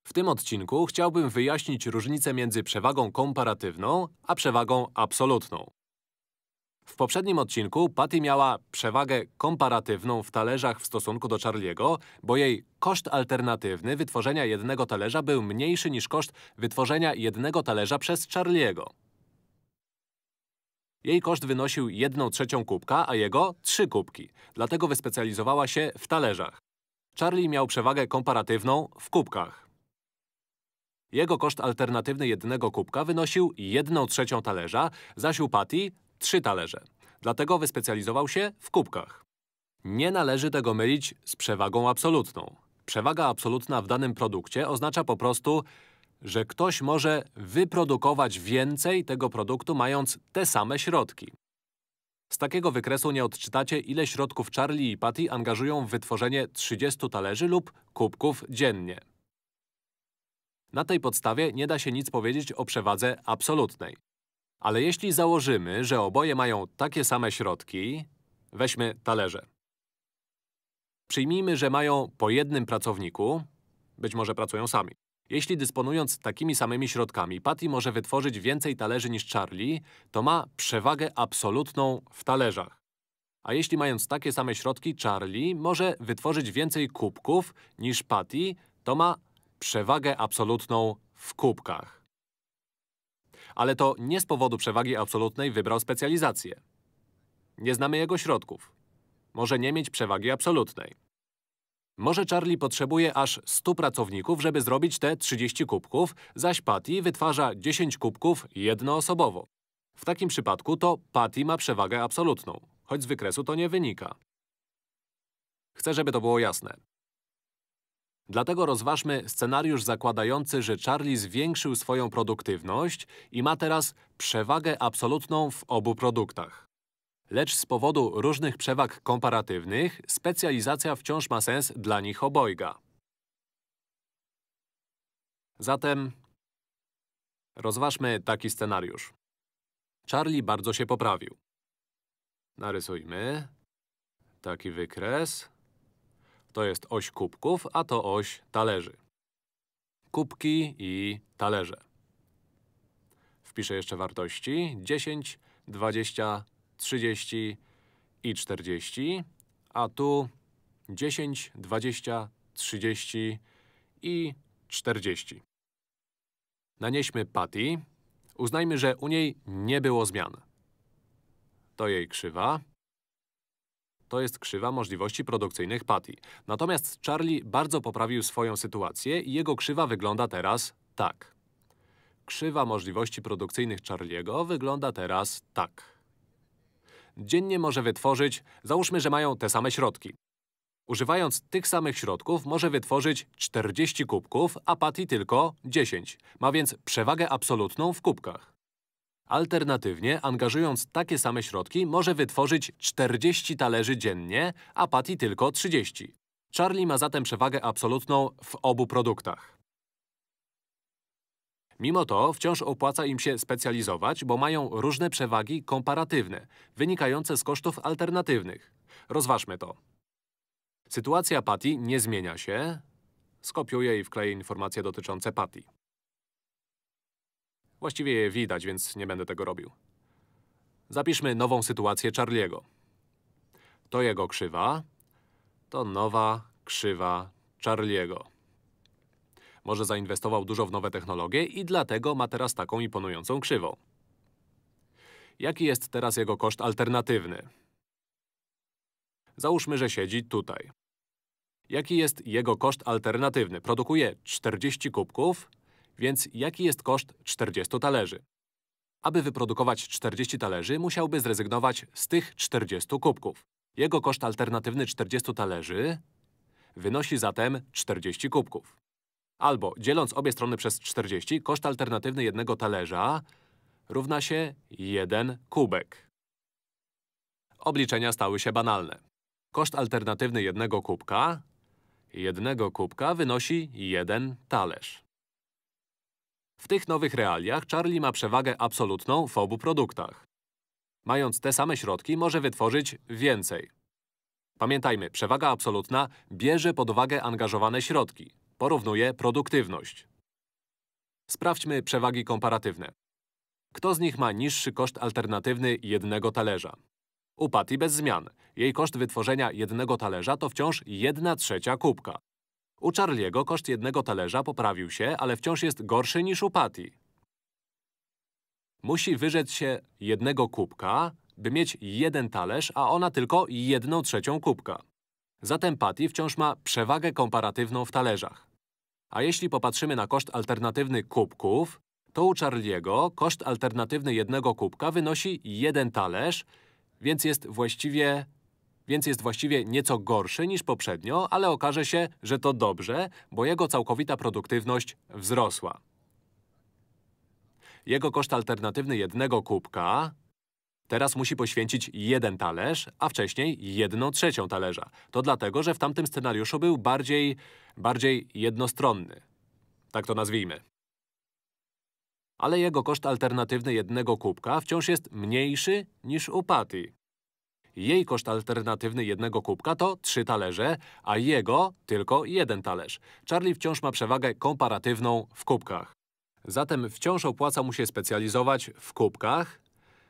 W tym odcinku chciałbym wyjaśnić różnicę między przewagą komparatywną a przewagą absolutną. W poprzednim odcinku Patty miała przewagę komparatywną w talerzach w stosunku do Charlie'ego, bo jej koszt alternatywny wytworzenia jednego talerza był mniejszy niż koszt wytworzenia jednego talerza przez Charlie'ego. Jej koszt wynosił 1/3 kubka, a jego 3 kubki. Dlatego wyspecjalizowała się w talerzach. Charlie miał przewagę komparatywną w kubkach. Jego koszt alternatywny jednego kubka wynosił 1/3 talerza, zaś u Patty 3 talerze. Dlatego wyspecjalizował się w kubkach. Nie należy tego mylić z przewagą absolutną. Przewaga absolutna w danym produkcie oznacza po prostu, że ktoś może wyprodukować więcej tego produktu, mając te same środki. Z takiego wykresu nie odczytacie, ile środków Charlie i Patty angażują w wytworzenie 30 talerzy lub kubków dziennie. Na tej podstawie nie da się nic powiedzieć o przewadze absolutnej. Ale jeśli założymy, że oboje mają takie same środki, weźmy talerze. Przyjmijmy, że mają po jednym pracowniku, być może pracują sami. Jeśli dysponując takimi samymi środkami Patty może wytworzyć więcej talerzy niż Charlie, to ma przewagę absolutną w talerzach. A jeśli mając takie same środki Charlie może wytworzyć więcej kubków niż Patty, to ma przewagę absolutną w kubkach. Ale to nie z powodu przewagi absolutnej wybrał specjalizację. Nie znamy jego środków. Może nie mieć przewagi absolutnej. Może Charlie potrzebuje aż 100 pracowników, żeby zrobić te 30 kubków, zaś Patty wytwarza 10 kubków jednoosobowo. W takim przypadku to Patty ma przewagę absolutną, choć z wykresu to nie wynika. Chcę, żeby to było jasne. Dlatego rozważmy scenariusz zakładający, że Charlie zwiększył swoją produktywność i ma teraz przewagę absolutną w obu produktach. Lecz z powodu różnych przewag komparatywnych specjalizacja wciąż ma sens dla nich obojga. Zatem rozważmy taki scenariusz. Charlie bardzo się poprawił. Narysujmy taki wykres. To jest oś kubków, a to oś talerzy. Kubki i talerze. Wpiszę jeszcze wartości 10, 20, 30 i 40, a tu 10, 20, 30 i 40. Nanieśmy Patty. Uznajmy, że u niej nie było zmian. To jej krzywa. To jest krzywa możliwości produkcyjnych Patty. Natomiast Charlie bardzo poprawił swoją sytuację i jego krzywa wygląda teraz tak. Krzywa możliwości produkcyjnych Charlie'ego wygląda teraz tak. Dziennie może wytworzyć, załóżmy, że mają te same środki. Używając tych samych środków może wytworzyć 40 kubków, a Patty tylko 10. Ma więc przewagę absolutną w kubkach. Alternatywnie, angażując takie same środki, może wytworzyć 40 talerzy dziennie, a Patty tylko 30. Charlie ma zatem przewagę absolutną w obu produktach. Mimo to wciąż opłaca im się specjalizować, bo mają różne przewagi komparatywne, wynikające z kosztów alternatywnych. Rozważmy to. Sytuacja Patty nie zmienia się. Skopiuję i wkleję informacje dotyczące Patty. Właściwie je widać, więc nie będę tego robił. Zapiszmy nową sytuację Charlie'ego. To jego krzywa. To nowa krzywa Charlie'ego. Może zainwestował dużo w nowe technologie i dlatego ma teraz taką imponującą krzywą. Jaki jest teraz jego koszt alternatywny? Załóżmy, że siedzi tutaj. Jaki jest jego koszt alternatywny? Produkuje 40 kubków, więc jaki jest koszt 40 talerzy? Aby wyprodukować 40 talerzy, musiałby zrezygnować z tych 40 kubków. Jego koszt alternatywny 40 talerzy wynosi zatem 40 kubków. Albo, dzieląc obie strony przez 40, koszt alternatywny jednego talerza równa się 1 kubek. Obliczenia stały się banalne. Koszt alternatywny jednego kubka wynosi 1 talerz. W tych nowych realiach Charlie ma przewagę absolutną w obu produktach. Mając te same środki, może wytworzyć więcej. Pamiętajmy, przewaga absolutna bierze pod uwagę angażowane środki. Porównuje produktywność. Sprawdźmy przewagi komparatywne. Kto z nich ma niższy koszt alternatywny jednego talerza? U Patty bez zmian. Jej koszt wytworzenia jednego talerza to wciąż 1/3 kubka. U Charlie'ego koszt jednego talerza poprawił się, ale wciąż jest gorszy niż u Patty. Musi wyrzec się jednego kubka, by mieć jeden talerz, a ona tylko 1/3 kubka. Zatem Patty wciąż ma przewagę komparatywną w talerzach. A jeśli popatrzymy na koszt alternatywny kubków, to u Charlie'ego koszt alternatywny jednego kubka wynosi 1 talerz, więc jest właściwie nieco gorszy niż poprzednio, ale okaże się, że to dobrze, bo jego całkowita produktywność wzrosła. Jego koszt alternatywny jednego kubka teraz musi poświęcić 1 talerz, a wcześniej 1/3 talerza. To dlatego, że w tamtym scenariuszu był bardziej jednostronny. Tak to nazwijmy. Ale jego koszt alternatywny jednego kubka wciąż jest mniejszy niż u Patty. Jej koszt alternatywny jednego kubka to 3 talerze, a jego tylko 1 talerz. Charlie wciąż ma przewagę komparatywną w kubkach. Zatem wciąż opłaca mu się specjalizować w kubkach.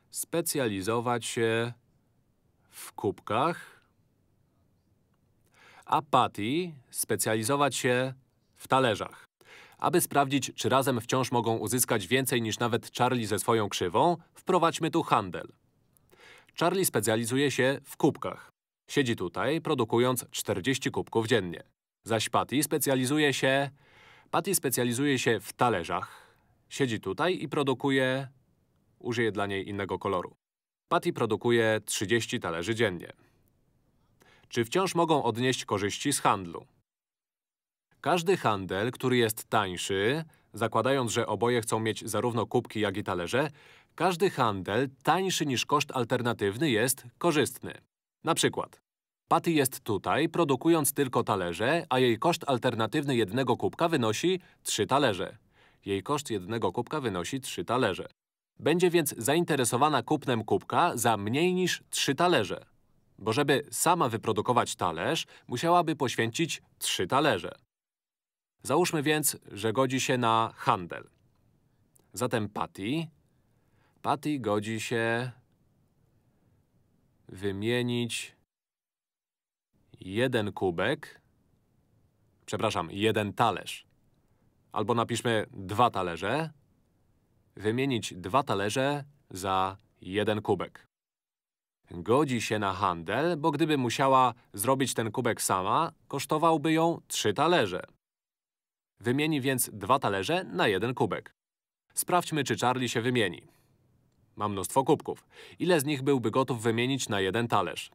A Patty specjalizować się w talerzach. Aby sprawdzić, czy razem wciąż mogą uzyskać więcej niż nawet Charlie ze swoją krzywą, wprowadźmy tu handel. Charlie specjalizuje się w kubkach. Siedzi tutaj, produkując 40 kubków dziennie. Zaś Patty specjalizuje się w talerzach. Siedzi tutaj i produkuje… Użyję dla niej innego koloru. Patty produkuje 30 talerzy dziennie. Czy wciąż mogą odnieść korzyści z handlu? Każdy handel, który jest tańszy, zakładając, że oboje chcą mieć zarówno kubki, jak i talerze, każdy handel tańszy niż koszt alternatywny jest korzystny. Na przykład, Patty jest tutaj, produkując tylko talerze, a jej koszt alternatywny jednego kubka wynosi 3 talerze. Jej koszt jednego kubka wynosi 3 talerze. Będzie więc zainteresowana kupnem kubka za mniej niż 3 talerze. Bo żeby sama wyprodukować talerz, musiałaby poświęcić 3 talerze. Załóżmy więc, że godzi się na handel. Zatem Patty godzi się wymienić jeden talerz. Albo napiszmy 2 talerze. Wymienić 2 talerze za 1 kubek. Godzi się na handel, bo gdyby musiała zrobić ten kubek sama, kosztowałby ją 3 talerze. Wymieni więc 2 talerze na 1 kubek. Sprawdźmy, czy Charlie się wymieni. Ma mnóstwo kubków. Ile z nich byłby gotów wymienić na 1 talerz?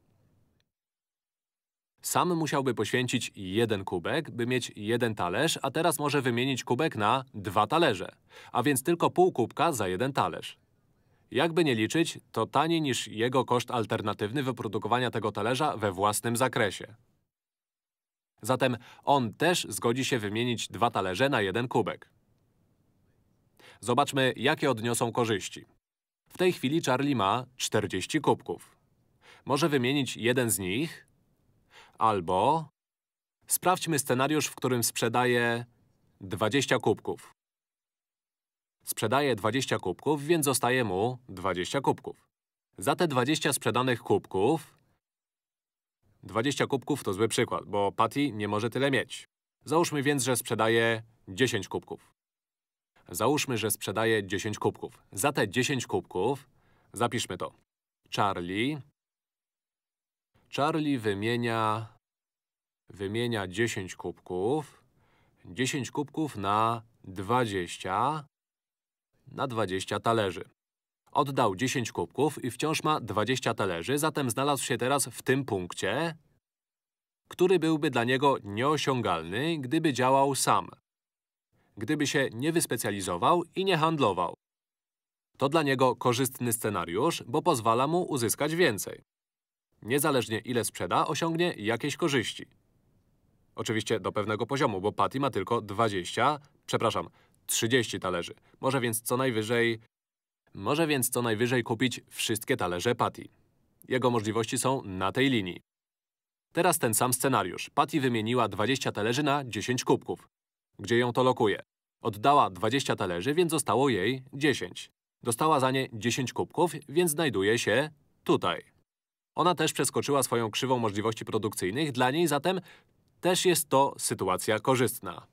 Sam musiałby poświęcić 1 kubek, by mieć 1 talerz, a teraz może wymienić kubek na 2 talerze. A więc tylko pół kubka za 1 talerz. Jakby nie liczyć, to taniej niż jego koszt alternatywny wyprodukowania tego talerza we własnym zakresie. Zatem on też zgodzi się wymienić 2 talerze na 1 kubek. Zobaczmy, jakie odniosą korzyści. W tej chwili Charlie ma 40 kubków. Może wymienić jeden z nich, albo… Sprawdźmy scenariusz, w którym sprzedaje 20 kubków. Sprzedaje 20 kubków, więc zostaje mu 20 kubków. Za te 20 sprzedanych kubków… 20 kubków to zły przykład, bo Patty nie może tyle mieć. Załóżmy więc, że sprzedaje 10 kubków. Załóżmy, że sprzedaje 10 kubków. Za te 10 kubków… Zapiszmy to. Charlie wymienia 10 kubków. 10 kubków na 20 talerzy. Oddał 10 kubków i wciąż ma 20 talerzy, zatem znalazł się teraz w tym punkcie, który byłby dla niego nieosiągalny, gdyby działał sam. Gdyby się nie wyspecjalizował i nie handlował. To dla niego korzystny scenariusz, bo pozwala mu uzyskać więcej. Niezależnie ile sprzeda, osiągnie jakieś korzyści. Oczywiście do pewnego poziomu, bo Patty ma tylko 30 talerzy. Może więc co najwyżej kupić wszystkie talerze Patty. Jego możliwości są na tej linii. Teraz ten sam scenariusz. Patty wymieniła 20 talerzy na 10 kubków. Gdzie ją to lokuje? Oddała 20 talerzy, więc zostało jej 10. Dostała za nie 10 kubków, więc znajduje się tutaj. Ona też przeskoczyła swoją krzywą możliwości produkcyjnych, dla niej zatem też jest to sytuacja korzystna.